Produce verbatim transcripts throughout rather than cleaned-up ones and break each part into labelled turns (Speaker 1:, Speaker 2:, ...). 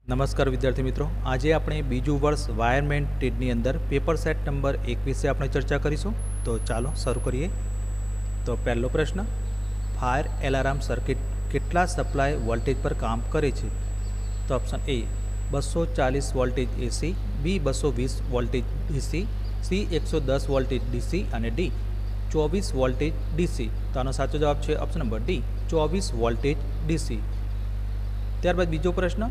Speaker 1: નમસ્કાર વિદ્યાર્થી મિત્રો, આજે આપણે બીજું વર્ષ વાયરમેન ટેટની અંદર પેપર સેટ નંબર એક વિશે આપણે ચર્ચા કરીશું. તો ચાલો શરૂ કરીએ. તો પહેલો પ્રશ્ન, ફાયર એલાર્મ સર્કિટ કેટલા સપ્લાય વોલ્ટેજ પર કામ કરે છે? તો ઓપ્શન એ બસો ચાલીસ વોલ્ટેજ એસી, બી બસો વીસ વોલ્ટેજ ડીસી, સી એકસો દસ વોલ્ટેજ ડીસી અને ડી ચોવીસ વોલ્ટેજ ડીસી. તો આનો સાચો જવાબ છે ઓપ્શન નંબર ડી, ચોવીસ વોલ્ટેજ ડીસી. ત્યારબાદ બીજો પ્રશ્ન,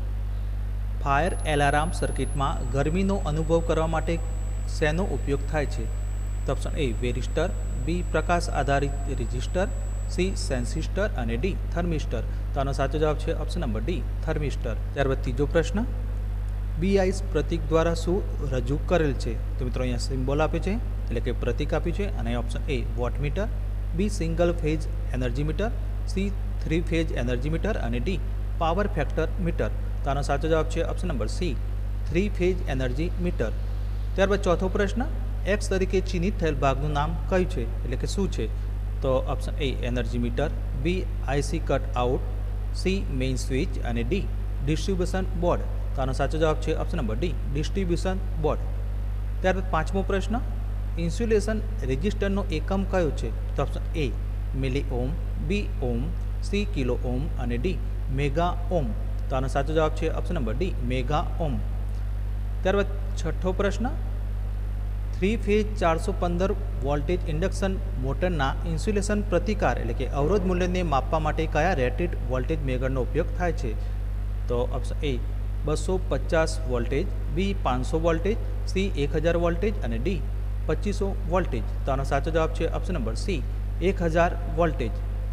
Speaker 1: ફાયર એલાર્મ સર્કિટમાં ગરમીનો અનુભવ કરવા માટે શેનો ઉપયોગ થાય છે? તો ઓપ્શન એ વેરિસ્ટર, બી પ્રકાશ આધારિત રેજિસ્ટર, સી સેન્સિસ્ટર અને ડી થર્મિસ્ટર. તો આનો સાચો જવાબ છે ઓપ્શન નંબર ડી, થર્મિસ્ટર. ત્યારબાદ ત્રીજો પ્રશ્ન, બીઆઈસ પ્રતીક દ્વારા શું રજૂ કરેલ છે? તો મિત્રો અહીંયા સિમ્બોલ આપે છે, એટલે કે પ્રતીક આપ્યું છે. અને option A wattmeter, B single phase energy meter, C three phase energy meter અને ડી પાવર ફેક્ટર મીટર. તો આનો સાચો જવાબ છે option number C, three phase energy meter. ત્યારબાદ ચોથો પ્રશ્ન, એક્સ તરીકે ચિહ્નિત થયેલ ભાગનું નામ કયું છે, એટલે કે શું છે? તો option A energy meter, B IC cut out, C main switch અને ડી ડિસ્ટ્રીબ્યુશન બોર્ડ. તો આનો સાચો જવાબ છે option number D, distribution board. ત્યારબાદ પાંચમો પ્રશ્ન, ઇન્સ્યુલેશન રેજિસ્ટરનો એકમ કયો છે? તો option A milli ohm, B ohm, C kilo ohm અને ડી મેગા ઓમ. તો આનો સાચો જવાબ છે option number D, mega ohm. ત્યારબાદ છઠ્ઠો પ્રશ્ન, થ્રી ફેઝ ચારસો પંદર વોલ્ટેજ ઇન્ડક્શન મોટરના ઇન્સ્યુલેશન પ્રતિકાર એટલે કે અવરોધ મૂલ્યને માપવા માટે કયા રેટેડ વોલ્ટેજ મેગરનો ઉપયોગ થાય છે? તો ઓપ્શન એ બસો પચાસ વોલ્ટેજ, બી પાંચસો વોલ્ટેજ, સી એક હજાર વોલ્ટેજ અને ડી પચીસો વોલ્ટેજ. તો આનો સાચો જવાબ છે ઓપ્શન નંબર સી, એક હજાર વોલ્ટેજ.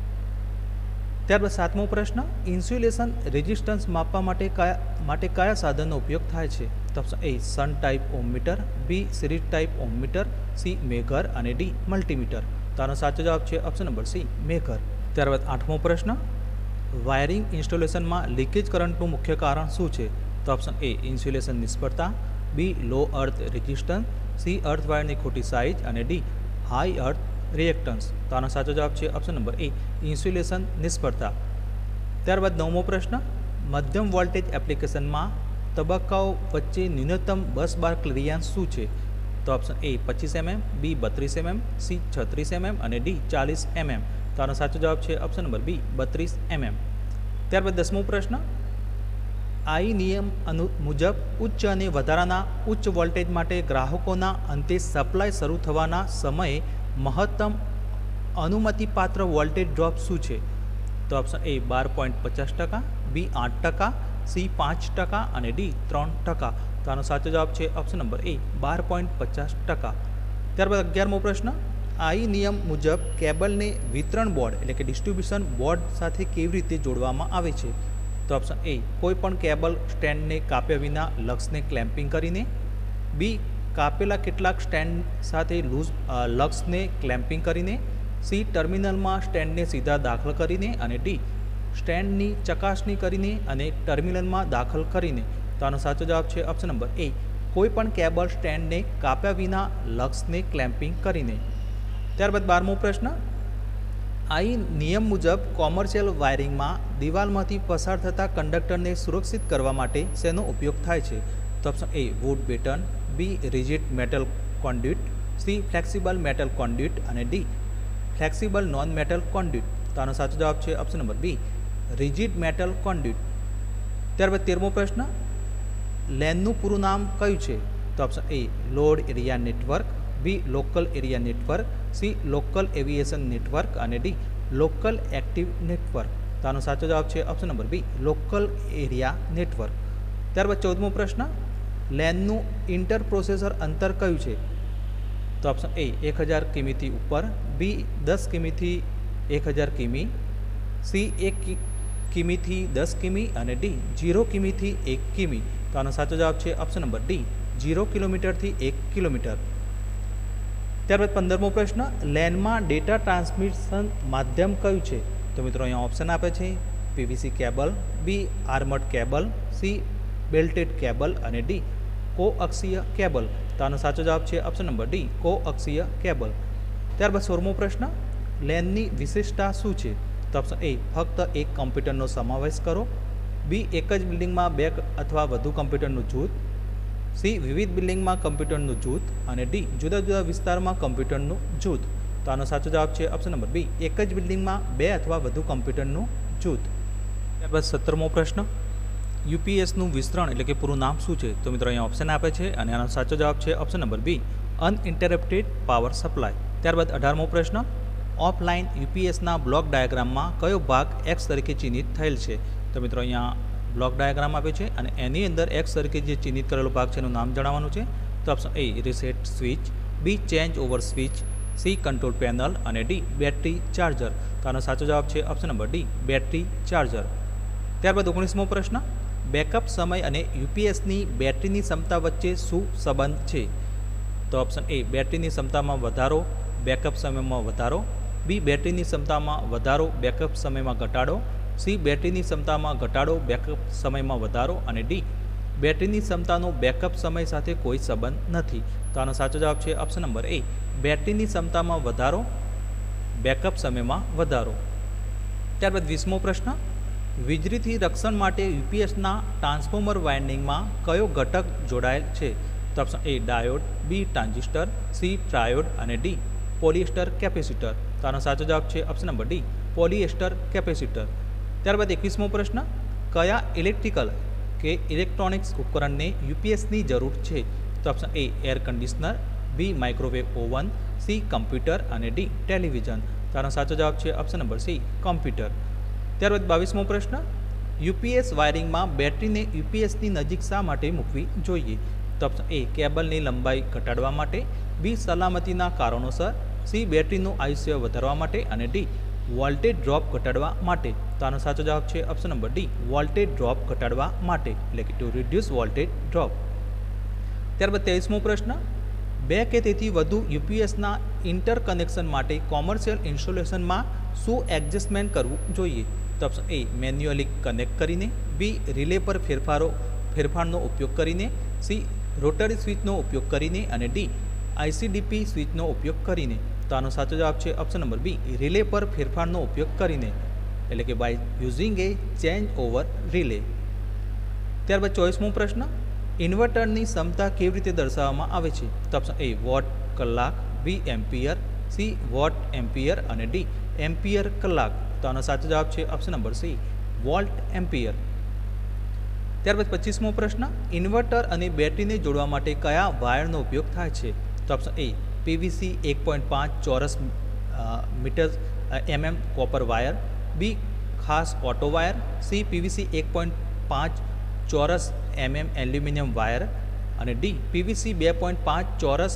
Speaker 1: ત્યારબાદ સાતમો પ્રશ્ન, ઇન્સ્યુલેશન રેઝિસ્ટન્સ માપવા માટે કયા માટે કયા સાધનનો ઉપયોગ થાય છે? તો option A sun type ohm meter, B series type ohm meter, C megger અને ડી મલ્ટીમીટર. તો આનો સાચો જવાબ છે ઓપ્શન નંબર સી, મેગર. ત્યારબાદ આઠમો પ્રશ્ન, વાયરિંગ ઇન્સ્ટોલેશનમાં લીકેજ કરંટનું મુખ્ય કારણ શું છે? તો ઓપ્શન એ ઇન્સ્યુલેશન નિષ્ફળતા, બી લો અર્થ રેઝિસ્ટન્સ, સી અર્થ વાયરની ખોટી સાઇઝ અને ડી હાઈ અર્થ રિએક્ટન્સ. તો આનો સાચો જવાબ છે ઓપ્શન નંબર એ ઇન્સ્યુલેશન નિષ્ફળતા. ત્યારબાદ નવમો પ્રશ્ન, મધ્યમ વોલ્ટેજ એપ્લિકેશનમાં તબક્કાઓ વચ્ચે ન્યૂનતમ બસ બાર ક્લિયરન્સ શું છે? તો ઓપ્શન એ પચીસ એમએમ, બી બત્રીસ એમએમ, સી છત્રીસ એમએમ અને ડી ચાલીસ એમએમ. તો આનો સાચો જવાબ છે ઓપ્શન નંબર બી, બત્રીસ એમએમ. ત્યારબાદ દસમો પ્રશ્ન, આઈ નિયમ અનુ મુજબ ઉચ્ચ અને વધારાના ઉચ્ચ વોલ્ટેજ માટે ગ્રાહકોના અંતે સપ્લાય શરૂ થવાના સમયે મહત્તમ અનુમતિપાત્ર વોલ્ટેજ ડ્રોપ શું છે? તો ઓપ્શન એ બાર પોઈન્ટ પચાસ ટકા, બી આઠ ટકા, સી પાંચ ટકા અને ડી ત્રણ ટકા. તો આનો સાચો જવાબ છે ઓપ્શન નંબર એ બાર પોઈન્ટ પચાસ ટકા. ત્યારબાદ અગિયારમો પ્રશ્ન, આઈ નિયમ મુજબ કેબલને વિતરણ બોર્ડ એટલે કે ડિસ્ટ્રીબ્યુશન બોર્ડ સાથે કેવી રીતે જોડવામાં આવે છે? તો ઓપ્શન એ કોઈ પણ કેબલ સ્ટેન્ડને કાપ્યા વિના લક્સને ક્લેમ્પિંગ કરીને, બી કાપેલા કેટલાક સ્ટેન્ડ સાથે લૂઝ લક્સને ક્લેમ્પિંગ કરીને, સી ટર્મિનલમાં સ્ટેન્ડને સીધા દાખલ કરીને અને ડી સ્ટેન્ડની ચકાસણી કરીને અને ટર્મિનલમાં દાખલ કરીને. તો આનો સાચો જવાબ છે ઓપ્શન નંબર એ કોઈ પણ કેબલ સ્ટેન્ડને કાપ્યા વિના લક્સને ક્લેમ્પિંગ કરીને. ત્યારબાદ બારમો પ્રશ્ન, આઈ નિયમ મુજબ કોમર્શિયલ વાયરિંગમાં દિવાલમાંથી પસાર થતા કંડક્ટરને સુરક્ષિત કરવા માટે શેનો ઉપયોગ થાય છે? તો option A wood batten, B rigid metal conduit, C flexible metal conduit અને D flexible non metal conduit. તો આનો સાચો જવાબ છે option number B, rigid metal conduit. ત્યારબાદ તેરમો પ્રશ્ન, લેનનું પૂરું નામ કયું છે? તો option A load area network, B local area network, C local aviation network અને ડી લોકલ એક્ટિવ નેટવર્ક. તો આનો સાચો જવાબ છે option number B, local area network. ત્યારબાદ ચૌદમો પ્રશ્ન, લેનનું ઇન્ટર પ્રોસેસર અંતર કયું છે? તો ઓપ્શન એ એક હજાર કિમીથી ઉપર, બી દસ કિમીથી એક હજાર કિમી, સી એક કિમીથી દસ કિમી અને ડી જીરો કિમીથી એક કિમી. તો આનો સાચો જવાબ છે ઓપ્શન નંબર ડી, જીરો કિલોમીટરથી એક કિલોમીટર. ત્યારબાદ પંદરમો પ્રશ્ન, લેનમાં ડેટા ટ્રાન્સમિશન માધ્યમ કયું છે? તો મિત્રો અહીંયા ઓપ્શન આપે છે, PVC cable, B armoured cable, C belted cable અને ડી કોઅક્ષીય કેબલ. તો આનો સાચો જવાબ છે ઓપ્શન નંબર ડી, કોઅક્ષીય કેબલ. ત્યારબાદ સોળમો પ્રશ્ન, લેનની વિશેષતા શું છે? તો ઓપ્શન એ ફક્ત એક કમ્પ્યુટરનો સમાવેશ કરો, બી એક જ બિલ્ડિંગમાં બે અથવા વધુ કમ્પ્યુટરનું જૂથ, સી વિવિધ બિલ્ડિંગમાં કમ્પ્યુટરનું જૂથ અને ડી જુદા જુદા વિસ્તારમાં કમ્પ્યુટરનું જૂથ. તો આનો સાચો જવાબ છે ઓપ્શન નંબર બી, એક જ બિલ્ડિંગમાં બે અથવા વધુ કમ્પ્યુટરનું જૂથ. ત્યારબાદ સત્તરમો પ્રશ્ન, યુપીએસનું વિસ્તરણ એટલે કે પૂરું નામ શું છે? તો મિત્રો અહીંયા ઓપ્શન આપે છે અને આનો સાચો જવાબ છે option number B, uninterrupted power supply. ત્યારબાદ અઢારમો પ્રશ્ન, ઓફલાઇન યુપીએસના બ્લોક ડાયાગ્રામમાં કયો ભાગ એક્સ તરીકે ચિહ્નિત થયેલ છે? તો મિત્રો અહીંયા બ્લોક ડાયાગ્રામ આપે છે અને એની અંદર એક્સ તરીકે જે ચિહ્નિત કરેલો ભાગ છે એનું નામ જણાવવાનું છે. તો option A reset switch, B change over switch, C control panel અને ડી બેટરી ચાર્જર. તો આનો સાચો જવાબ છે option number D, battery charger. ત્યારબાદ ઓગણીસમો પ્રશ્ન, બેકઅપ સમય અને યુપીએસની બેટરીની ક્ષમતા વચ્ચે શું સંબંધ છે? તો ઓપ્શન એ બેટરીની ક્ષમતામાં વધારો, બેકઅપ સમયમાં વધારો, બી બેટરીની ક્ષમતામાં વધારો, બેકઅપ સમયમાં ઘટાડો, સી બેટરીની ક્ષમતામાં ઘટાડો, બેકઅપ સમયમાં વધારો અને ડી બેટરીની ક્ષમતાનો બેકઅપ સમય સાથે કોઈ સંબંધ નથી. તો આનો સાચો જવાબ છે ઓપ્શન નંબર એ, બેટરીની ક્ષમતામાં વધારો, બેકઅપ સમયમાં વધારો. ત્યારબાદ વીસમો પ્રશ્ન, વીજળીથી રક્ષણ માટે યુપીએસના ટ્રાન્સફોર્મર વાઇન્ડિંગમાં કયો ઘટક જોડાયેલ છે? તો option A diode, B transistor, C triode અને ડી પોલિએસ્ટર કેપેસિટર. તો આનો સાચો જવાબ છે option number D, polyester capacitor. ત્યારબાદ એકવીસમો પ્રશ્ન, કયા ઇલેક્ટ્રિકલ કે ઇલેક્ટ્રોનિક્સ ઉપકરણને યુપીએસની જરૂર છે? તો option A air conditioner, B microwave oven, C computer અને ડી ટેલિવિઝન. તો આનો સાચો જવાબ છે ઓપ્શન નંબર સી, કમ્પ્યુટર. ત્યારબાદ બાવીસમો પ્રશ્ન, યુપીએસ વાયરિંગમાં બેટરીને યુપીએસની નજીક શા માટે મૂકવી જોઈએ? તો ઓપ્શન એ કેબલની લંબાઈ ઘટાડવા માટે, બી સલામતીના કારણોસર, સી બેટરીનું આયુષ્ય વધારવા માટે અને ડી વોલ્ટેજ ડ્રોપ ઘટાડવા માટે. તો આનો સાચો જવાબ છે option number D, voltage drop ઘટાડવા માટે એટલે કે ટુ રિડ્યુસ વોલ્ટેજ ડ્રોપ. ત્યારબાદ ત્રેવીસમો પ્રશ્ન, બે કે તેથી વધુ યુપીએસના ઇન્ટરકનેક્શન માટે કોમર્શિયલ ઇન્સ્ટોલેશનમાં શું એડજસ્ટમેન્ટ કરવું જોઈએ? તો ઓપ્શન એ મેન્યુઅલી કનેક્ટ કરીને, બી રિલે પર ફેરફારો ફેરફારનો ઉપયોગ કરીને, સી રોટરી સ્વિચનો ઉપયોગ કરીને અને ડી આઈસીડીપી સ્વિચનો ઉપયોગ કરીને. તો આનો સાચો જવાબ છે ઓપ્શન નંબર બી, રિલે પર ફેરફારનો ઉપયોગ કરીને એટલે કે by using a change over relay. ત્યારબાદ ચોવીસમો પ્રશ્ન, ઇન્વર્ટરની ક્ષમતા કેવી રીતે દર્શાવવામાં આવે છે? તો ઓપ્શન એ વોટ કલાક, B ampere, C watt ampere અને ડી એમ્પિયર કલાક. તો આનો સાચો જવાબ છે option number C, volt ampere. ત્યારબાદ પચીસમો પ્રશ્ન, ઇન્વર્ટર અને બેટરીને જોડવા માટે કયા વાયરનો ઉપયોગ થાય છે? તો ઓપ્શન એ પીવીસી એક પોઈન્ટ પાંચ ચોરસ metre MM copper wire, B ખાસ ઓટો વાયર, સી પીવીસી એક પોઈન્ટ પાંચ ચોરસ એમએમ એલ્યુમિનિયમ વાયર અને ડી પીવીસી બે પોઈન્ટ પાંચ ચોરસ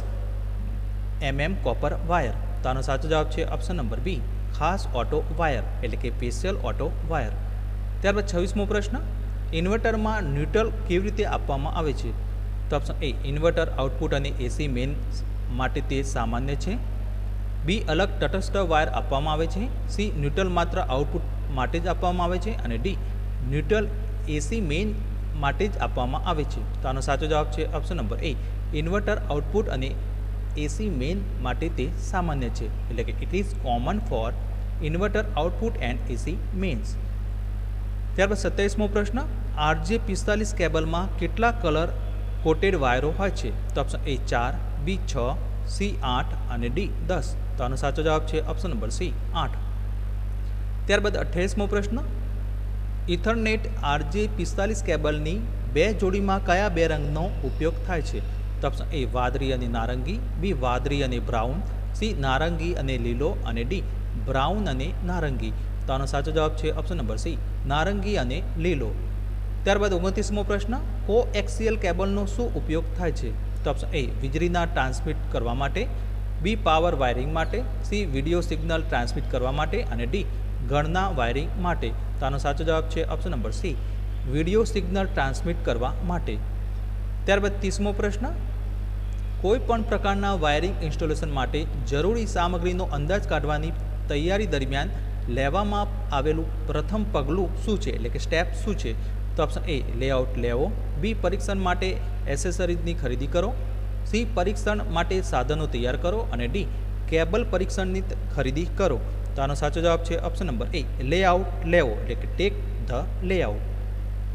Speaker 1: એમએમ કોપર વાયર. તો આનો સાચો જવાબ છે ઓપ્શન નંબર બી, ખાસ ઓટો વાયર એટલે કે સ્પેશિયલ ઓટો વાયર. ત્યારબાદ છવ્વીસમો પ્રશ્ન, ઇન્વર્ટરમાં ન્યુટ્રલ કેવી રીતે આપવામાં આવે છે? તો ઓપ્શન એ ઇન્વર્ટર આઉટપુટ અને એસી મેઇન માટે તે સામાન્ય છે, બી અલગ તટસ્થ વાયર આપવામાં આવે છે, સી ન્યુટ્રલ માત્ર આઉટપુટ માટે જ આપવામાં આવે છે અને ડી ન્યુટ્રલ એસી મેઇન માટે જ આપવામાં આવે છે. તો આનો સાચો જવાબ છે option number A, inverter output અને એસી મેઇન માટે તે સામાન્ય છે એટલે કે it is common for inverter output and AC mains. ત્યારબાદ સત્યાવીસમો પ્રશ્ન, આરજે પિસ્તાલીસ કેબલમાં કેટલા કલર કોટેડ વાયરો હોય છે? તો ઓપ્શન એ ચાર, બી છ, સી આઠ અને ડી દસ. તો આનો સાચો જવાબ છે ઓપ્શન નંબર સી, આઠ. ત્યારબાદ અઠ્યાવીસમો પ્રશ્ન, ઇથરનેટ આરજે પિસ્તાલીસ કેબલની બે જોડીમાં કયા બે રંગનો ઉપયોગ થાય છે? તો ઓપ્શન એ વાદળી અને નારંગી, બી વાદળી અને બ્રાઉન, સી નારંગી અને લીલો અને ડી બ્રાઉન અને નારંગી. તો આનો સાચો જવાબ છે ઓપ્શન નંબર સી, નારંગી અને લીલો. ત્યારબાદ ઓગણત્રીસમો પ્રશ્ન, કોએક્સિયલ કેબલનો શું ઉપયોગ થાય છે? તો ઓપ્શન એ વીજળીના ટ્રાન્સમિટ કરવા માટે, બી પાવર વાયરિંગ માટે, સી વિડીયો સિગ્નલ ટ્રાન્સમિટ કરવા માટે અને ડી ગણના વાયરિંગ માટે. તો આનો સાચો જવાબ છે option number C, video signal transmit કરવા માટે. ત્યારબાદ ત્રીસમો પ્રશ્ન, કોઈ પણ પ્રકારના વાયરિંગ ઇન્સ્ટોલેશન માટે જરૂરી સામગ્રીનો અંદાજ કાઢવાની તૈયારી દરમિયાન લેવામાં આવેલું પ્રથમ પગલું શું છે એટલે કે સ્ટેપ શું છે? તો ઓપ્શન એ લેઆઉટ લેવો, બી પરીક્ષણ માટે એસેસરીઝની ખરીદી કરો, સી પરીક્ષણ માટે સાધનો તૈયાર કરો અને ડી કેબલ પરીક્ષણની ખરીદી કરો. તો આનો સાચો જવાબ છે ઓપ્શન નંબર એ લેઆઉટ લેવો એટલે કે ટેક ધ લેઆઉટ.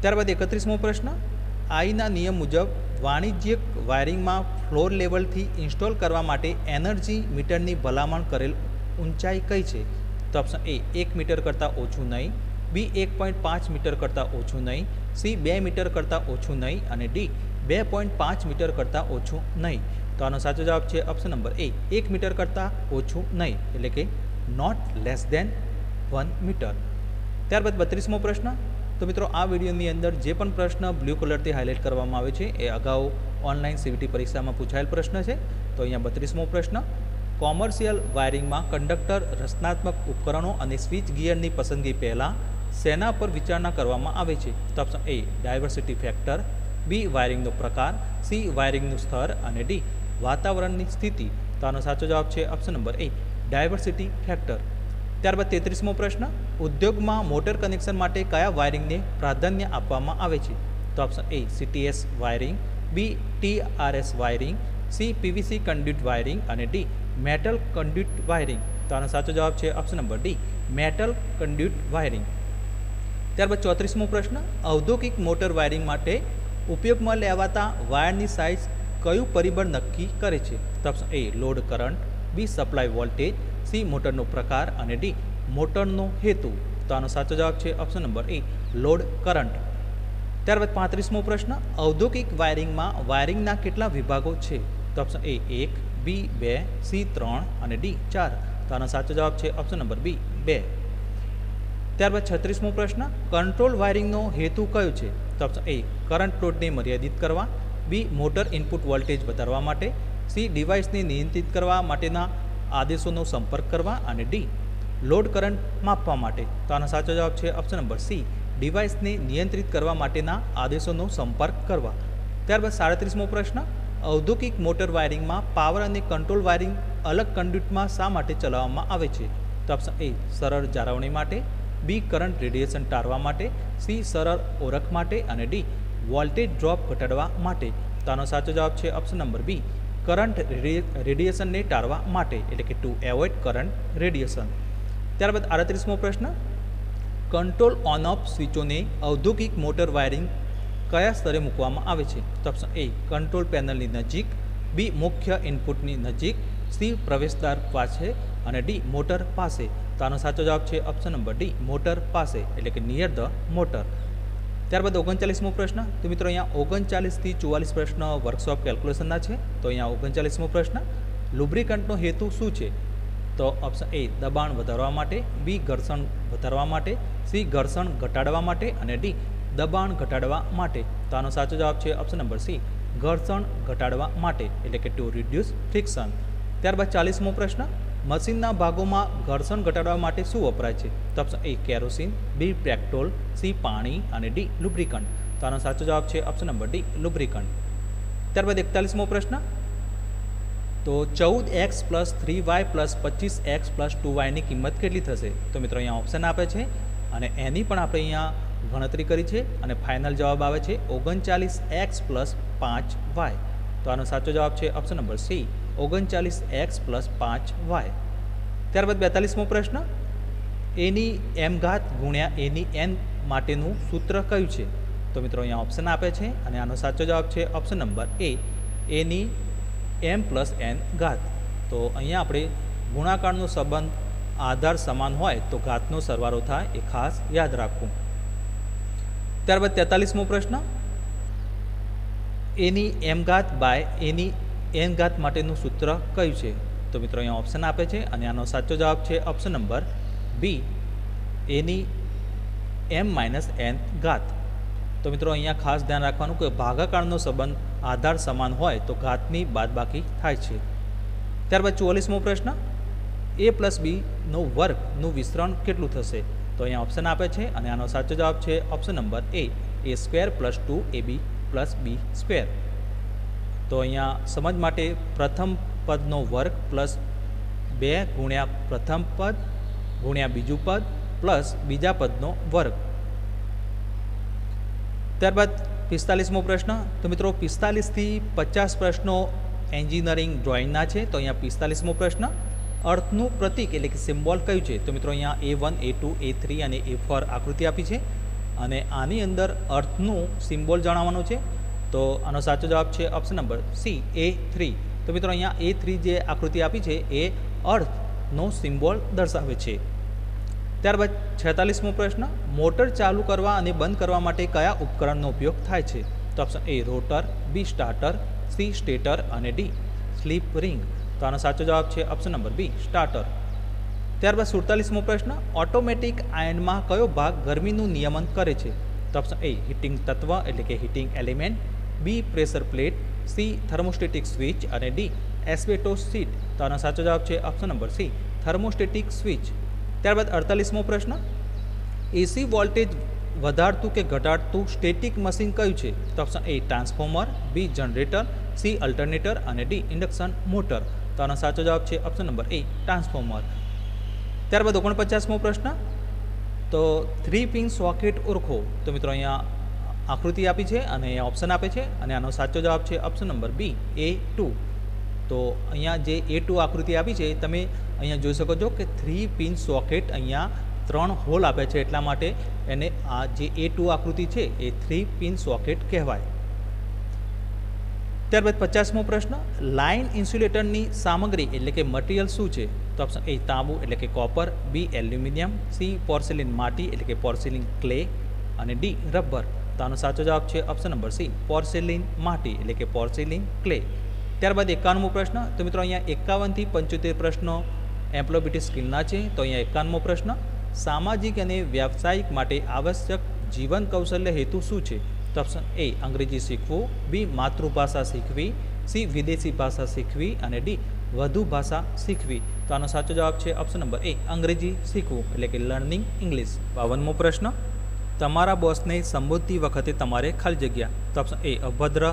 Speaker 1: ત્યારબાદ એકત્રીસમો પ્રશ્ન, આઈના નિયમ મુજબ વાણિજ્યિક વાયરિંગમાં ફ્લોર લેવલથી ઇન્સ્ટોલ કરવા માટે એનર્જી મીટરની ભલામણ કરેલ ઊંચાઈ કઈ છે? તો ઓપ્શન એ એક મીટર કરતાં ઓછું નહીં, બી એક પોઈન્ટ પાંચ મીટર કરતાં ઓછું નહીં, સી બે મીટર કરતાં ઓછું નહીં અને ડી બે પોઈન્ટ પાંચ મીટર કરતાં ઓછું નહીં. તો આનો સાચો જવાબ છે ઓપ્શન નંબર એ એક મીટર કરતાં ઓછું નહીં, એટલે કે not less than one metre. ત્યારબાદ બત્રીસમો પ્રશ્ન. તો મિત્રો આ વિડીયોની અંદર જે પણ પ્રશ્ન બ્લુ કલરથી હાઇલાઇટ કરવામાં આવે છે એ અગાઉ ઓનલાઈન સીવીટી પરીક્ષામાં પૂછાયેલ પ્રશ્ન છે. તો અહીંયા બત્રીસમો પ્રશ્ન, કોમર્શિયલ વાયરિંગમાં કંડક્ટર, રચનાત્મક ઉપકરણો અને સ્વિચ ગિયરની પસંદગી પહેલાં શેના પર વિચારણા કરવામાં આવે છે? તો option A diversity factor, B વાયરિંગનો પ્રકાર, સી વાયરિંગનું સ્તર અને ડી વાતાવરણની સ્થિતિ. તો આનો સાચો જવાબ છે option number A diversity factor. ત્યારબાદ તેત્રીસમો પ્રશ્ન, ઉદ્યોગમાં મોટર કનેક્શન માટે કયા વાયરિંગને પ્રાધાન્ય આપવામાં આવે છે? તો option A CTS wiring, B TRS wiring, C PVC conduit wiring અને ડી મેટલ કન્ડ્યુટ વાયરિંગ. તો આનો સાચો જવાબ છે option number D metal conduit wiring. ત્યારબાદ ચોત્રીસમો પ્રશ્ન, ઔદ્યોગિક મોટર વાયરિંગ માટે ઉપયોગમાં લેવાતા વાયરની સાઇઝ કયું પરિબળ નક્કી કરે છે? તો option A load current, B supply voltage, C મોટરનો પ્રકાર અને ડી મોટરનો હેતુ. તો આનો સાચો જવાબ છે option number A load current. ત્યારબાદ પાંત્રીસમો પ્રશ્ન, ઔદ્યોગિક વાયરિંગમાં વાયરિંગના કેટલા વિભાગો છે? તો ઓપ્શન એ એક, બી બે, સી ત્રણ અને ડી ચાર. તો આનો સાચો જવાબ છે ઓપ્શન નંબર બી બે. ત્યારબાદ છત્રીસમો પ્રશ્ન, કંટ્રોલ વાયરિંગનો હેતુ કયો છે? તો ઓપ્શન એ કરંટ લોડને મર્યાદિત કરવા, બી મોટર ઇનપુટ વોલ્ટેજ વધારવા માટે, સી ડિવાઇસને નિયંત્રિત કરવા માટેના આદેશોનો સંપર્ક કરવા અને ડી લોડ કરંટ માપવા માટે. તો આનો સાચો જવાબ છે ઓપ્શન નંબર સી ડિવાઇસને નિયંત્રિત કરવા માટેના આદેશોનો સંપર્ક કરવા. ત્યારબાદ સાડત્રીસમો પ્રશ્ન, ઔદ્યોગિક મોટર વાયરિંગમાં પાવર અને કંટ્રોલ વાયરિંગ અલગ કન્ડ્યુટમાં શા માટે ચલાવવામાં આવે છે? તો ઓપ્શન એ સરળ જાળવણી માટે, બી કરંટ રેડિયેશન ટાળવા માટે, સી સરળ ઓળખ માટે અને ડી વોલ્ટેજ ડ્રોપ ઘટાડવા માટે. તો આનો સાચો જવાબ છે ઓપ્શન નંબર બી કરંટ રેડિયેશનને ટાળવા માટે, એટલે કે ટુ એવોઇડ કરંટ રેડિયેશન. ત્યારબાદ આડત્રીસમો પ્રશ્ન, કંટ્રોલ ઓન ઓફ સ્વિચોને ઔદ્યોગિક મોટર વાયરિંગ કયા સ્તરે મૂકવામાં આવે છે? તો ઓપ્શન એ કંટ્રોલ પેનલની નજીક, બી મુખ્ય ઇનપુટની નજીક, સી પ્રવેશદ્વાર પાસે અને ડી મોટર પાસે. તો આનો સાચો જવાબ છે ઓપ્શન નંબર ડી મોટર પાસે, એટલે કે નિયર ધ મોટર. ત્યારબાદ ઓગણચાલીસમો પ્રશ્ન. તો મિત્રો અહીંયા ઓગણચાલીસથી ચુવાલીસ પ્રશ્ન વર્કશોપ કેલ્ક્યુલેશનના છે. તો અહીંયા ઓગણચાલીસમો પ્રશ્ન, લુબ્રિકન્ટનો હેતુ શું છે? તો ઓપ્શન એ દબાણ વધારવા માટે, બી ઘર્ષણ વધારવા માટે, સી ઘર્ષણ ઘટાડવા માટે અને ડી દબાણ ઘટાડવા માટે. તો આનો સાચો જવાબ છે ઓપ્શન નંબર સી ઘર્ષણ ઘટાડવા માટે, એટલે કે ટુ રિડ્યુસ ફ્રિક્શન. ત્યારબાદ ચાલીસમો પ્રશ્ન, મશીનના ભાગોમાં ઘર્ષણ ઘટાડવા માટે શું વપરાય છે? તો option A kerosene, B petrol, C પાણી અને ડી લુબ્રિકન્ટ. તો આનો સાચો જવાબ છે ઓપ્શન નંબર ડી લુબ્રિકન્ટ. ત્યારબાદ એકતાલીસમો પ્રશ્ન, તો ચૌદ X plus three Y plus પચીસ એક્સ પ્લસ ટુ વાયની કિંમત કેટલી થશે? તો મિત્રો અહીંયા ઓપ્શન આપે છે અને એની પણ આપણે અહીંયા ગણતરી કરી છે અને ફાઇનલ જવાબ આવે છે ઓગણચાલીસ એક્સ પ્લસ પાંચ વાય. તો આનો સાચો જવાબ છે ઓપ્શન નંબર સી ઓગણચાલીસ એક્સ પ્લસ પાંચ વાય. ત્યારબાદ બેતાલીસમો પ્રશ્ન, એની એમ ઘાત ગુણ્યા એની એન માટેનું સૂત્ર કયું છે? તો મિત્રો અહીંયા ઓપ્શન આપે છે અને આનો સાચો જવાબ છે ઓપ્શન નંબર એ એની એમ પ્લસ એન ઘાત. તો અહીંયા આપણે ગુણાકારનો સંબંધ આધાર સમાન હોય તો ઘાતનો સરવાળો થાય એ ખાસ યાદ રાખવું. ત્યારબાદ તેતાલીસમો પ્રશ્ન, એની એમ ઘાત બાય એની એન ઘાત માટેનું સૂત્ર કયું છે? તો મિત્રો અહીંયા ઓપ્શન આપે છે અને આનો સાચો જવાબ છે ઓપ્શન નંબર બી એની એમ માઇનસ એન ઘાત. તો મિત્રો અહીંયા ખાસ ધ્યાન રાખવાનું કે ભાગાકારનો સંબંધ આધાર સમાન હોય તો ઘાતની બાદબાકી થાય છે. ત્યારબાદ ચુવાલીસમો પ્રશ્ન, એ પ્લસ બીનો વર્ગનું વિસ્તરણ કેટલું થશે? તો અહીંયા ઓપ્શન આપે છે અને આનો સાચો જવાબ છે option number A A square plus two A B plus B square. તો અહીંયા સમજ માટે પ્રથમ પદનો વર્ગ પ્લસ બે ગુણ્યા પ્રથમ પદ ગુણ્યા બીજું પદ પ્લસ બીજા પદનો વર્ગ. ત્યારબાદ પિસ્તાલીસમો પ્રશ્ન, તો મિત્રો પિસ્તાલીસથી પચાસ પ્રશ્નો એન્જિનિયરિંગ ડ્રોઈંગના છે. તો અહીંયા પિસ્તાલીસમો પ્રશ્ન, અર્થનું પ્રતીક એટલે કે સિમ્બોલ કયું છે? તો મિત્રો અહીંયા A one A two A three અને એ ફોર આકૃતિ આપી છે અને આની અંદર અર્થનું સિમ્બોલ જણાવવાનું છે. તો આનો સાચો જવાબ છે option number C A three. તો મિત્રો અહીંયા એ થ્રી જે આકૃતિ આપી છે એ અર્થનો સિમ્બોલ દર્શાવે છે. ત્યારબાદ છેતાલીસમો પ્રશ્ન, મોટર ચાલુ કરવા અને બંધ કરવા માટે કયા ઉપકરણનો ઉપયોગ થાય છે? તો option A rotor, B starter, C stator અને ડી સ્લીપ રિંગ. તો આનો સાચો જવાબ છે ઓપ્શન નંબર બી સ્ટાર્ટર. ત્યારબાદ સુડતાલીસમો પ્રશ્ન, ઓટોમેટિક આયનમાં કયો ભાગ ગરમીનું નિયમન કરે છે? તો ઓપ્શન એ હીટિંગ તત્વ એટલે કે heating element, B pressure plate, C thermostatic switch અને ડી એસ્બેસ્ટોસ શીટ. તો આનો સાચો જવાબ છે option number C thermostatic switch. ત્યારબાદ અડતાલીસમો પ્રશ્ન, એસી વોલ્ટેજ વધારતું કે ઘટાડતું સ્ટેટિક મશીન કયું છે? તો option A transformer, B generator, C alternator અને ડી ઇન્ડક્શન મોટર. તો આનો સાચો જવાબ છે ઓપ્શન નંબર એ ટ્રાન્સફોર્મર. ત્યારબાદ ઓગણપચાસમો પ્રશ્ન, તો થ્રી પિન સોકેટ ઓળખો. તો મિત્રો અહીંયા આકૃતિ આપી છે અને અહીંયા ઓપ્શન આપે છે અને આનો સાચો જવાબ છે option number B A two. તો અહીંયા જે એ ટુ આકૃતિ આપી છે તમે અહીંયા જોઈ શકો છો કે થ્રી પિન સોકેટ અહીંયા ત્રણ હોલ આપે છે, એટલા માટે એને આ જે એ ટુ આકૃતિ છે એ થ્રી પિન સોકેટ કહેવાય. ત્યારબાદ પચાસમો પ્રશ્ન, લાઇન ઇન્સ્યુલેટરની સામગ્રી એટલે કે મટીરિયલ શું છે? તો ઓપ્શન એ તાંબુ એટલે કે copper, B aluminium, C porcelain માટી એટલે કે પોર્સેલિન ક્લે અને ડી રબર. તો આનો સાચો જવાબ છે ઓપ્શન નંબર સી પોર્સેલિન માટી એટલે કે પોર્સેલિન ક્લે. ત્યારબાદ એકાવનમો પ્રશ્ન, તો મિત્રો અહીંયા એકાવનથી પંચોતેર પ્રશ્નો એમ્પ્લોયબિલિટી સ્કિલના છે. તો અહીંયા એકાવનમો પ્રશ્ન, સામાજિક અને વ્યાવસાયિક માટે આવશ્યક જીવન કૌશલ્ય હેતુ શું છે? તો ઓપ્શન એ અંગ્રેજી શીખવું, બી માતૃભાષા શીખવી, સી વિદેશી ભાષા શીખવી અને ડી વધુ ભાષા શીખવી. તો આનો સાચો જવાબ છે ઓપ્શન નંબર એ અંગ્રેજી શીખવું એટલે કે લર્નિંગ ઇંગ્લિશ. બાવનમો પ્રશ્ન, તમારા બોસને સંબોધતી વખતે તમારે ખાલી જગ્યા. તો ઓપ્શન એ અભદ્ર,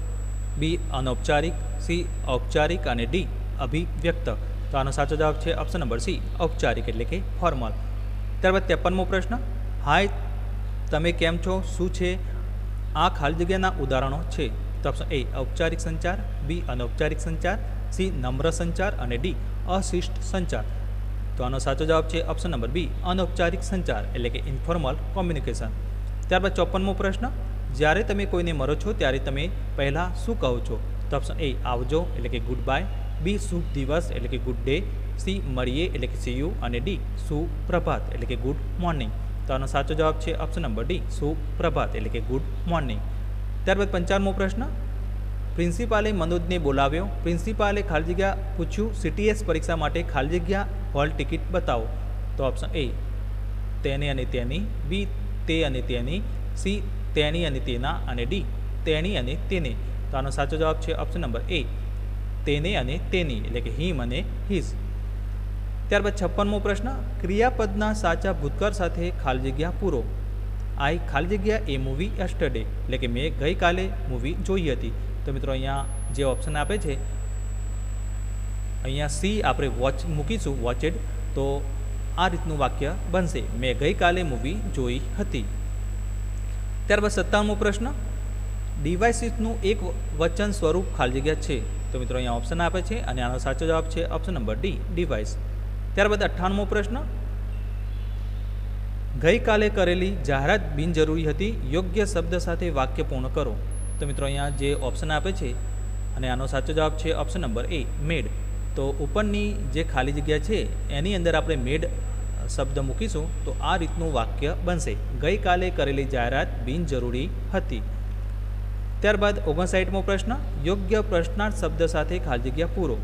Speaker 1: બી અનૌપચારિક, સી ઔપચારિક અને ડી અભિવ્યક્ત. તો આનો સાચો જવાબ છે ઓપ્શન નંબર સી ઔપચારિક એટલે કે ફોર્મલ. ત્યારબાદ ત્રેપનમો પ્રશ્ન, હાય તમે કેમ છો શું છે આ ખાલી જગ્યાના ઉદાહરણો છે? તો ઓપ્શન એ ઔપચારિક સંચાર, બી અનૌપચારિક સંચાર, સી નમ્ર સંચાર અને ડી અશિષ્ટ સંચાર. તો આનો સાચો જવાબ છે ઓપ્શન નંબર બી અનૌપચારિક સંચાર એટલે કે ઇન્ફોર્મલ કોમ્યુનિકેશન. ત્યારબાદ ચોપનમો પ્રશ્ન, જ્યારે તમે કોઈને મળો છો ત્યારે તમે પહેલાં શું કહો છો? તો ઓપ્શન એ આવજો એટલે કે ગુડ બાય, બી શુભ દિવસ એટલે કે ગુડ ડે, સી મળીએ એટલે કે સી યુ અને ડી સુપ્રભાત એટલે કે ગુડ મોર્નિંગ. તો આનો સાચો જવાબ છે ઓપ્શન નંબર ડી સુપ્રભાત એટલે કે ગુડ મોર્નિંગ. ત્યારબાદ પંચાવનમો પ્રશ્ન, પ્રિન્સિપાલે મનોજને બોલાવ્યો, પ્રિન્સિપાલે ખાલી જગ્યા પૂછ્યું સીટીએસ પરીક્ષા માટે ખાલી જગ્યા હોલ ટિકિટ બતાવો. તો ઓપ્શન એ તેને અને તેની, બી તે અને તેની, સી તેણી અને તેના અને ડી તેણી અને તેને. તો આનો સાચો જવાબ છે ઓપ્શન નંબર એ તેને અને તેની એટલે કે હિમ અને હિઝ. ત્યારબાદ છપ્પનમો પ્રશ્ન, ક્રિયાપદના સાચા ભૂતકાળ સાથે ખાલી જગ્યા પૂરો. આઈ ખાલી જગ્યા એ મૂવી યસ્ટરડે એટલે કે મેં ગઈકાલે મૂવી જોઈ હતી. તો મિત્રો અહીંયા જે ઓપ્શન આપે છે અહીંયા સી આપણે વોચ મૂકીશું વોચેડ, તો આ રીતનું વાક્ય બનશે, મેં ગઈકાલે મૂવી જોઈ હતી. ત્યારબાદ સત્તાવનમો પ્રશ્ન, ડિવાઇસીસનું એક વચન સ્વરૂપ ખાલી જગ્યા છે. તો મિત્રો અહીંયા ઓપ્શન આપે છે અને આનો સાચો જવાબ છે ઓપ્શન નંબર ડી ડિવાઇસ. ત્યારબાદ અઠ્ઠાણુંમો પ્રશ્ન, ગઈકાલે કરેલી જાહેરાત બિનજરૂરી હતી, યોગ્ય શબ્દ સાથે વાક્ય પૂર્ણ કરો. તો મિત્રો અહીંયા જે ઓપ્શન આપે છે અને આનો સાચો જવાબ છે ઓપ્શન નંબર એ મેડ. તો ઉપરની જે ખાલી જગ્યા છે એની અંદર આપણે મેડ શબ્દ મૂકીશું તો આ રીતનું વાક્ય બનશે, ગઈકાલે કરેલી જાહેરાત બિનજરૂરી હતી. ત્યારબાદ ઓગણસાઠમો પ્રશ્ન, યોગ્ય પ્રશ્નાર્થ શબ્દ સાથે ખાલી જગ્યા પૂરો.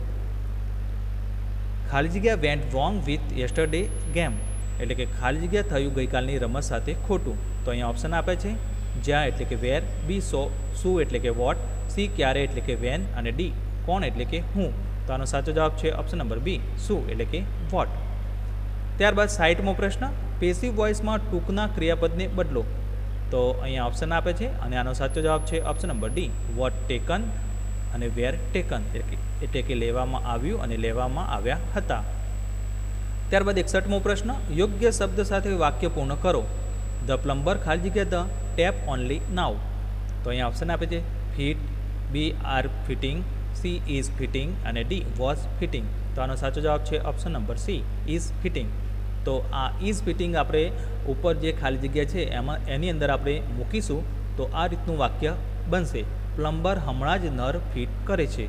Speaker 1: ખાલી જગ્યા went wrong with yesterday game એટલે કે ખાલી જગ્યા થયું ગઈકાલની રમત સાથે ખોટું. તો અહીંયા ઓપ્શન આપે છે જ્યાં એટલે કે વેર, બી સો શું એટલે કે વોટ, સી ક્યારે એટલે કે વેન અને ડી કોણ એટલે કે હું. તો આનો સાચો જવાબ છે ઓપ્શન નંબર બી શું એટલે કે વોટ. ત્યારબાદ સાઠમો પ્રશ્ન, પેસિવ વોઇસમાં ટૂંકના ક્રિયાપદને બદલો. તો અહીંયા ઓપ્શન આપે છે અને આનો સાચો જવાબ છે option number D what taken અને વેર ટેકન એટલે કે લેવામાં આવ્યું અને લેવામાં આવ્યા હતા. ત્યારબાદ એકસઠમો પ્રશ્ન, યોગ્ય શબ્દ સાથે વાક્ય પૂર્ણ કરો. ધ પ્લમ્બર ખાલી જગ્યા ધ ટેપ ઓનલી નાવ. તો અહીંયા ઓપ્શન આપે છે fit, B are fitting, C is fitting અને ડી વોઝ ફિટિંગ. તો આનો સાચો જવાબ છે option number C is fitting. તો આ ઇઝ ફિટિંગ આપણે ઉપર જે ખાલી જગ્યા છે એમાં એની અંદર આપણે મૂકીશું તો આ રીતનું વાક્ય બનશે, પ્લમ્બર હમણાં જ નળ ફિટ કરે છે.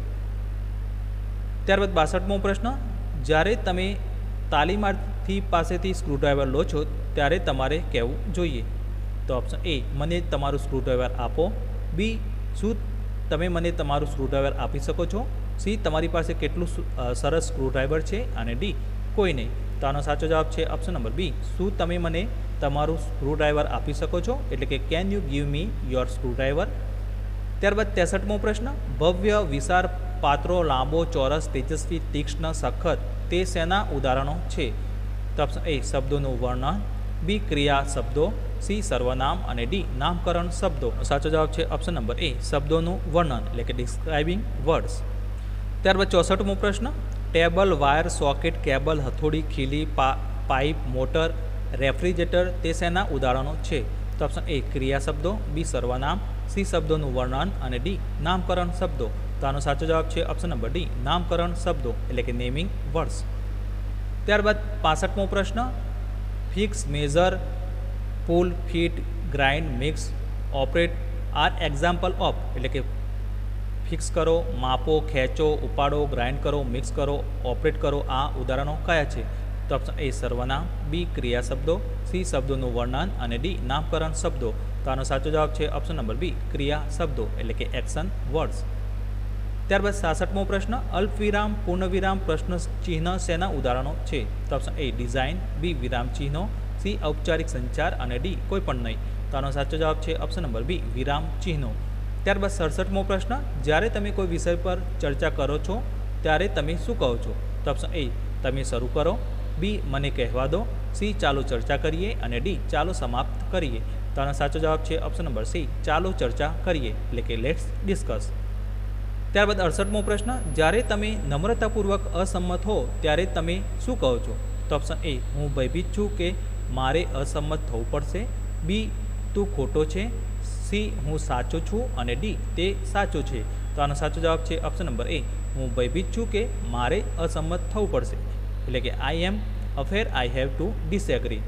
Speaker 1: ત્યારબાદ બાસઠમો પ્રશ્ન, જ્યારે તમે તાલીમાર્થી પાસેથી સ્ક્રૂડ્રાઈવર લો છો ત્યારે તમારે કહેવું જોઈએ. તો ઓપ્શન એ, મને તમારું સ્ક્રૂડ્રાઈવર આપો. બી, શું તમે મને તમારું સ્ક્રૂડ્રાઈવર આપી શકો છો. સી, તમારી પાસે કેટલું સરસ સ્ક્રૂડ્રાઈવર છે. અને ડી, કોઈ નહીં. તો આનો સાચો જવાબ છે ઓપ્શન નંબર બી, શું તમે મને તમારું સ્ક્રૂડ્રાઈવર આપી શકો છો, એટલે કે can you give me your screwdriver. ત્યારબાદ ત્રેસઠમો પ્રશ્ન, ભવ્ય, વિશાળ, પાત્રો, લાંબો, ચોરસ, તેજસ્વી, તીક્ષ્ણ, સખત તે શેના ઉદાહરણો છે. તો ઓપ્શન એ, શબ્દોનું વર્ણન. બી, ક્રિયા શબ્દો. સી, સર્વનામ. અને ડી, નામકરણ શબ્દો. સાચો જવાબ છે ઓપ્શન નંબર એ, શબ્દોનું વર્ણન એટલે કે ડિસ્ક્રાઇબિંગ વર્ડ્સ. ત્યારબાદ ચોસઠમો પ્રશ્ન, ટેબલ, વાયર, સોકેટ, કેબલ, હથોડી, ખીલી, પા પાઇપ, મોટર, રેફ્રિજરેટર તે શેના ઉદાહરણો છે. તો ઓપ્શન એ, ક્રિયા શબ્દો. બી, સર્વનામ. સી, શબ્દોનું વર્ણન. અને ડી, નામકરણ શબ્દો. તો આનો સાચો જવાબ છે ઓપ્શન નંબર ડી, નામકરણ શબ્દો એટલે કે નેમિંગ વર્ડ્સ. ત્યારબાદ પાસઠમો પ્રશ્ન, fix, measure, pull, fit, grind, mix, operate are example of, એટલે કે ફિક્સ કરો, માપો, ખેંચો, ઉપાડો, ગ્રાઇન્ડ કરો, મિક્સ કરો, ઓપરેટ કરો આ ઉદાહરણો કયા છે. તો ઓપ્શન એ, સર્વનામ. બી, ક્રિયા શબ્દો. સી, શબ્દોનું વર્ણન. અને ડી, નામકરણ શબ્દો. તો આનો સાચો જવાબ છે ઓપ્શન નંબર બી, ક્રિયા શબ્દો એટલે કે એક્શન વર્ડ્સ. ત્યારબાદ સાસઠમો પ્રશ્ન, અલ્પવિરામ, પૂર્ણવિરામ, પ્રશ્ન ચિહ્ન શેના ઉદાહરણો છે. તો ઓપ્શન એ, ડિઝાઇન. બી, વિરામ ચિહ્નો. સી, ઔપચારિક સંચાર. અને ડી, કોઈ પણ નહીં. તો આનો સાચો જવાબ છે ઓપ્શન નંબર બી, વિરામ ચિહ્નો. ત્યારબાદ સડસઠમો પ્રશ્ન, જ્યારે તમે કોઈ વિષય પર ચર્ચા કરો છો ત્યારે તમે શું કહો છો. તો ઓપ્શન એ, તમે શરૂ કરો. બી, મને કહેવા દો. સી, ચાલો ચર્ચા કરીએ. અને ડી, ચાલો સમાપ્ત કરીએ. તો આનો સાચો જવાબ છે ઓપ્શન નંબર સી, ચાલો ચર્ચા કરીએ એટલે કે લેટ્સ ડિસ્કસ. ત્યારબાદ અડસઠમો પ્રશ્ન, જ્યારે તમે નમ્રતાપૂર્વક અસંમત હો ત્યારે તમે શું કહો છો. તો ઓપ્શન એ, હું ભયભીત છું કે મારે અસંમત થવું પડશે. બી, તું ખોટો છે. સી, હું સાચો છું. અને ડી, તે સાચો છે. તો આનો સાચો જવાબ છે ઓપ્શન નંબર એ, હું ભયભીત છું કે મારે અસંમત થવું પડશે એટલે કે I am afraid I have to disagree.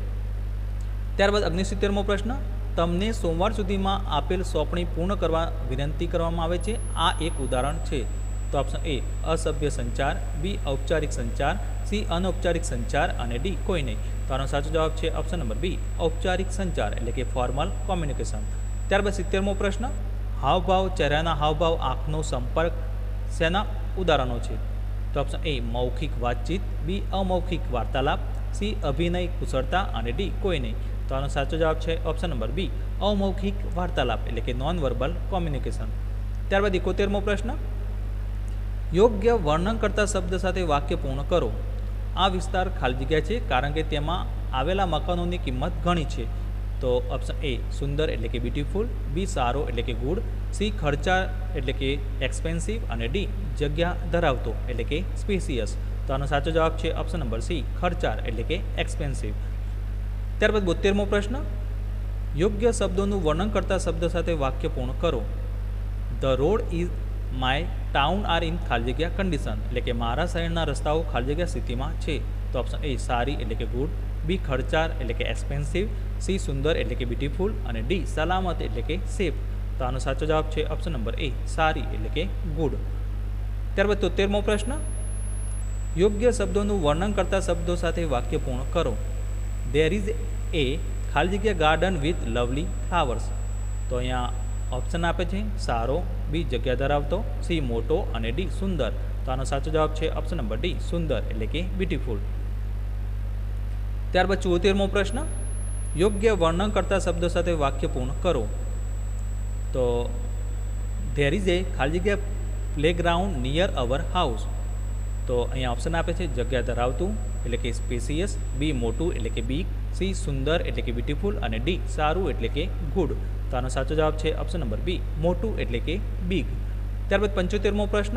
Speaker 1: ત્યારબાદ ઓગણસિત્તેરમો પ્રશ્ન, તમને સોમવાર સુધીમાં આપેલ સોંપણી પૂર્ણ કરવા વિનંતી કરવામાં આવે છે આ એક ઉદાહરણ છે. તો ઓપ્શન એ, અસભ્ય સંચાર. બી, ઔપચારિક સંચાર. સી, અનૌપચારિક સંચાર. અને ડી, કોઈ નહીં. તો આનો સાચો જવાબ છે ઓપ્શન નંબર બી, ઔપચારિક સંચાર એટલે કે ફોર્મલ કોમ્યુનિકેશન. ત્યારબાદ સિત્તેરમો પ્રશ્ન, હાવભાવ, ચહેરાના હાવભાવ, આંખનો સંપર્ક શેના ઉદાહરણો છે. તો ઓપ્શન એ, મૌખિક વાતચીત. બી, અમૌખિક વાર્તાલાપ. સી, અભિનય કુશળતા. અને ડી, કોઈ નહીં. તો આનો સાચો જવાબ છે ઓપ્શન નંબર બી, અમૌખિક વાર્તાલાપ એટલે કે નોન વર્બલ કોમ્યુનિકેશન. ત્યારબાદ એકોતેરમો પ્રશ્ન, યોગ્ય વર્ણન કરતા શબ્દ સાથે વાક્ય પૂર્ણ કરો. આ વિસ્તાર ખાલી જગ્યા છે કારણ કે તેમાં આવેલા મકાનોની કિંમત ઘણી છે. તો ઓપ્શન એ, સુંદર એટલે કે બ્યુટીફુલ. બી, સારો એટલે કે ગુડ. સી, ખર્ચા એટલે કે એક્સપેન્સિવ. અને ડી, જગ્યા ધરાવતો એટલે કે સ્પેસિયસ. તો આનો સાચો જવાબ છે ઓપ્શન નંબર સી, ખર્ચાળ એટલે કે એક્સપેન્સિવ. ત્યારબાદ બોતેરમો પ્રશ્ન, યોગ્ય શબ્દોનું વર્ણન કરતા શબ્દ સાથે વાક્ય પૂર્ણ કરો. The road is my town are in ખાલી જગ્યા કન્ડિશન, એટલે કે મારા શહેરના રસ્તાઓ ખાલી જગ્યા સ્થિતિમાં છે. તો ઓપ્શન એ, સારી એટલે કે ગુડ. બી, ખર્ચાળ એટલે કે એક્સપેન્સિવ. સી, સુંદર એટલે કે બ્યુટીફુલ. અને ડી, સલામત એટલે કે સેફ. તો આનો સાચો જવાબ છે ઓપ્શન નંબર એ, સારી એટલે કે ગુડ. ત્યારબાદ તોતેરમો પ્રશ્ન, યોગ્ય શબ્દોનું વર્ણન કરતા શબ્દો સાથે વાક્ય પૂર્ણ કરો. ધેર ઇઝ એ ખાલી જગ્યા ગાર્ડન વિથ લવલી ફ્લાવર્સ. તો અહીંયા ઓપ્શન આપે છે સારો. બી, જગ્યા ધરાવતો. સી, મોટો. અને ડી, સુંદર. તો આનો સાચો જવાબ છે ઓપ્શન નંબર ડી, સુંદર એટલે કે બ્યુટીફુલ. ત્યારબાદ ચુંવોતેરમો પ્રશ્ન, યોગ્ય વર્ણન કરતા શબ્દો સાથે વાક્ય પૂર્ણ કરો. તો ધેર ઇઝ એ ખાલી જગ્યા પ્લેગ્રાઉન્ડ નિયર અવર હાઉસ. તો અહીંયા ઓપ્શન આપે છે જગ્યા ધરાવતું એટલે કે સ્પેસિયસ. બી, મોટું એટલે કે બિગ. સી, સુંદર એટલે કે બ્યુટીફુલ. અને ડી, સારું એટલે કે ગુડ. તો આનો સાચો જવાબ છે ઓપ્શન નંબર બી, મોટું એટલે કે બિગ. ત્યારબાદ પંચોતેરમો પ્રશ્ન,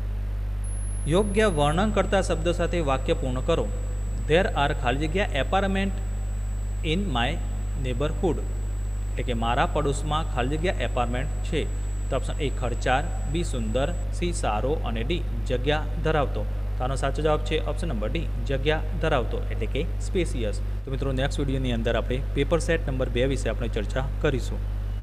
Speaker 1: યોગ્ય વર્ણન કરતા શબ્દો સાથે વાક્ય પૂર્ણ કરો. ધેર આર ખાલી જગ્યા એપાર્ટમેન્ટ ઇન માય નેબરહુડ, એટલે કે મારા પડોશમાં ખાલી જગ્યા એપાર્ટમેન્ટ છે. તો ઓપ્શન એ, ખર્ચાળ. બી, સુંદર. સી, સારો. અને ડી, જગ્યા ધરાવતો. તો આનો સાચો જવાબ છે ઓપ્શન નંબર ડી, જગ્યા ધરાવતો એટલે કે સ્પેસિયસ. તો મિત્રો નેક્સ્ટ વિડીયોની અંદર આપણે પેપર સેટ નંબર બે વિશે આપણે ચર્ચા કરીશું.